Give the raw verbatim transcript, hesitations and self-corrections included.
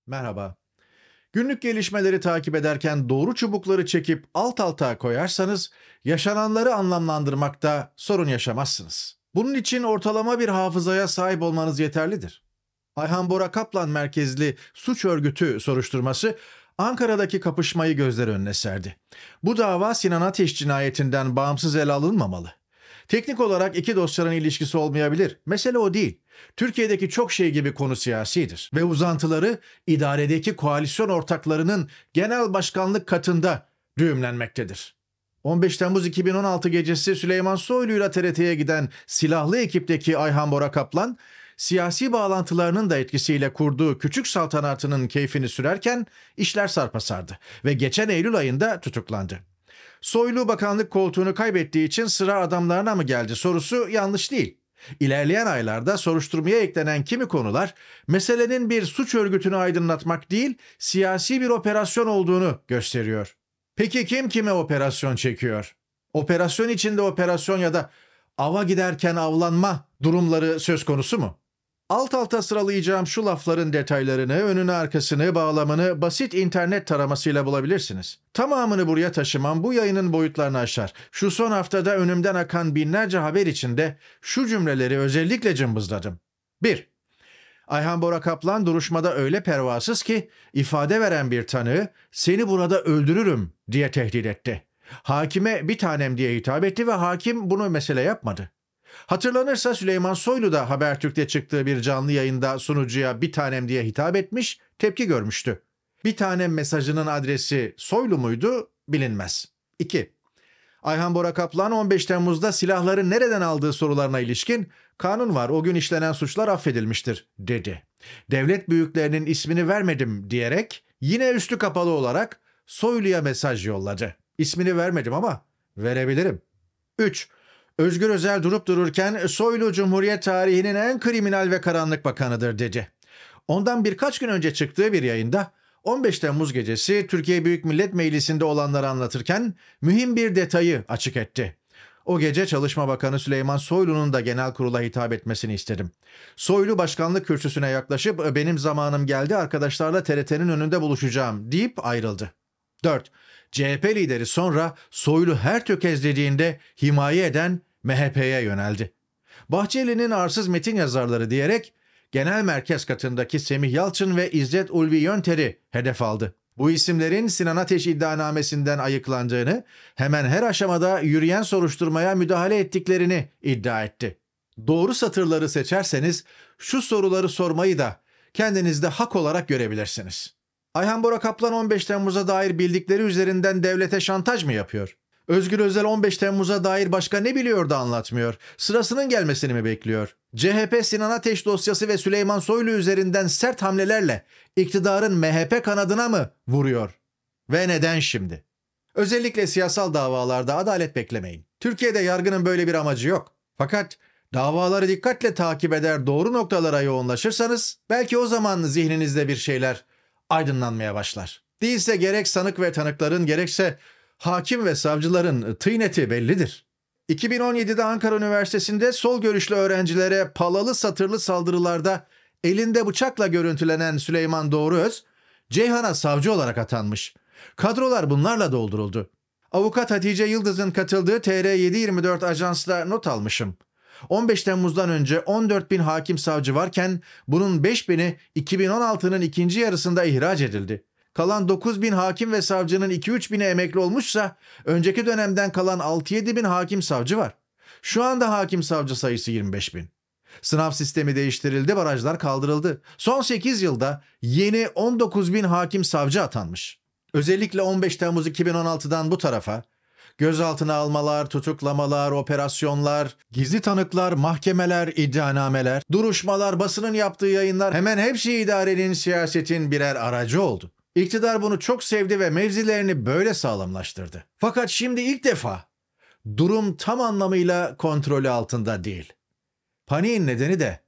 Merhaba. Günlük gelişmeleri takip ederken doğru çubukları çekip alt alta koyarsanız yaşananları anlamlandırmakta sorun yaşamazsınız. Bunun için ortalama bir hafızaya sahip olmanız yeterlidir. Ayhan Bora Kaplan merkezli suç örgütü soruşturması Ankara'daki kapışmayı gözler önüne serdi. Bu dava Sinan Ateş cinayetinden bağımsız ele alınmamalı. Teknik olarak iki dosyanın ilişkisi olmayabilir. Mesele o değil. Türkiye'deki çok şey gibi konu siyasidir ve uzantıları idaredeki koalisyon ortaklarının genel başkanlık katında düğümlenmektedir. on beş Temmuz iki bin on altı gecesi Süleyman Soylu'yla T R T'ye giden silahlı ekipteki Ayhan Bora Kaplan, siyasi bağlantılarının da etkisiyle kurduğu küçük saltanatının keyfini sürerken işler sarpa sardı ve geçen Eylül ayında tutuklandı. Soylu bakanlık koltuğunu kaybettiği için sıra adamlarına mı geldi sorusu yanlış değil. İlerleyen aylarda soruşturmaya eklenen kimi konular meselenin bir suç örgütünü aydınlatmak değil, siyasi bir operasyon olduğunu gösteriyor. Peki kim kime operasyon çekiyor? Operasyon içinde operasyon ya da ava giderken avlanma durumları söz konusu mu? Alt alta sıralayacağım şu lafların detaylarını, önünü arkasını, bağlamını basit internet taramasıyla bulabilirsiniz. Tamamını buraya taşımam bu yayının boyutlarını aşar. Şu son haftada önümden akan binlerce haber içinde şu cümleleri özellikle cımbızladım. bir. Ayhan Bora Kaplan duruşmada öyle pervasız ki ifade veren bir tanığı "seni burada öldürürüm" diye tehdit etti. Hakime "bir tanem" diye hitap etti ve hakim bunu mesele yapmadı. Hatırlanırsa Süleyman Soylu da Habertürk'te çıktığı bir canlı yayında sunucuya "bir tanem" diye hitap etmiş, tepki görmüştü. "Bir tanem" mesajının adresi Soylu muydu bilinmez. iki. Ayhan Bora Kaplan on beş Temmuz'da silahları nereden aldığı sorularına ilişkin "kanun var, o gün işlenen suçlar affedilmiştir" dedi. Devlet büyüklerinin ismini vermedim diyerek yine üstü kapalı olarak Soylu'ya mesaj yolladı. "İsmini vermedim ama verebilirim." üç. Özgür Özel durup dururken Soylu Cumhuriyet tarihinin en kriminal ve karanlık bakanıdır dedi. Ondan birkaç gün önce çıktığı bir yayında on beş Temmuz gecesi Türkiye Büyük Millet Meclisi'nde olanları anlatırken mühim bir detayı açık etti. "O gece Çalışma Bakanı Süleyman Soylu'nun da genel kurula hitap etmesini istedim. Soylu başkanlık kürsüsüne yaklaşıp 'benim zamanım geldi, arkadaşlarla T R T'nin önünde buluşacağım' deyip ayrıldı." dört. C H P lideri sonra Soylu her tökezlediğinde himaye eden M H P'ye yöneldi. "Bahçeli'nin arsız metin yazarları" diyerek genel merkez katındaki Semih Yalçın ve İzzet Ulvi Yönter'i hedef aldı. Bu isimlerin Sinan Ateş iddianamesinden ayıklandığını, hemen her aşamada yürüyen soruşturmaya müdahale ettiklerini iddia etti. Doğru satırları seçerseniz şu soruları sormayı da kendinizde hak olarak görebilirsiniz. Ayhan Bora Kaplan on beş Temmuz'a dair bildikleri üzerinden devlete şantaj mı yapıyor? Özgür Özel on beş Temmuz'a dair başka ne biliyor da anlatmıyor? Sırasının gelmesini mi bekliyor? C H P Sinan Ateş dosyası ve Süleyman Soylu üzerinden sert hamlelerle iktidarın M H P kanadına mı vuruyor? Ve neden şimdi? Özellikle siyasal davalarda adalet beklemeyin. Türkiye'de yargının böyle bir amacı yok. Fakat davaları dikkatle takip eder, doğru noktalara yoğunlaşırsanız belki o zaman zihninizde bir şeyler aydınlanmaya başlar. Değilse gerek sanık ve tanıkların gerekse hakim ve savcıların tıyneti bellidir. iki bin on yedide Ankara Üniversitesi'nde sol görüşlü öğrencilere palalı satırlı saldırılarda elinde bıçakla görüntülenen Süleyman Doğruöz, Ceyhan'a savcı olarak atanmış. Kadrolar bunlarla dolduruldu. Avukat Hatice Yıldız'ın katıldığı T R yedi yirmi dört ajansla not almışım. on beş Temmuz'dan önce on dört bin hakim savcı varken bunun beş bini iki bin on altının ikinci yarısında ihraç edildi. Kalan dokuz bin hakim ve savcının iki üç bini emekli olmuşsa önceki dönemden kalan altı yedi bin hakim savcı var. Şu anda hakim savcı sayısı yirmi beş bin. Sınav sistemi değiştirildi, barajlar kaldırıldı. Son sekiz yılda yeni on dokuz bin hakim savcı atanmış. Özellikle on beş Temmuz iki bin on altıdan bu tarafa gözaltına almalar, tutuklamalar, operasyonlar, gizli tanıklar, mahkemeler, iddianameler, duruşmalar, basının yaptığı yayınlar, hemen hepsi idarenin, siyasetin birer aracı oldu. İktidar bunu çok sevdi ve mevzilerini böyle sağlamlaştırdı. Fakat şimdi ilk defa durum tam anlamıyla kontrolü altında değil. Paniğin nedeni de